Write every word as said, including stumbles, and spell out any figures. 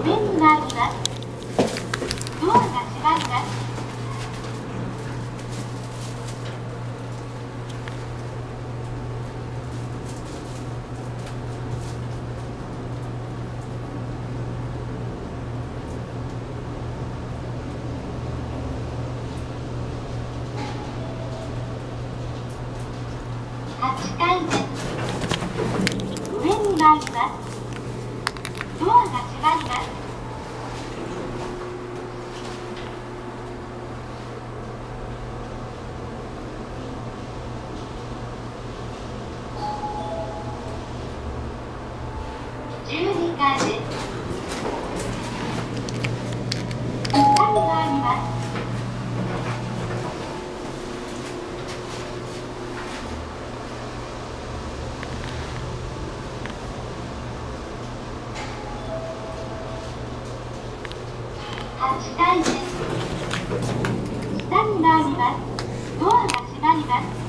に参ります。ドアが閉まります。はちかいです。上に参ります。ドアが閉まります。じゅうにかいです。下に参ります。はちかいです。下に参ります。ドアが閉まります。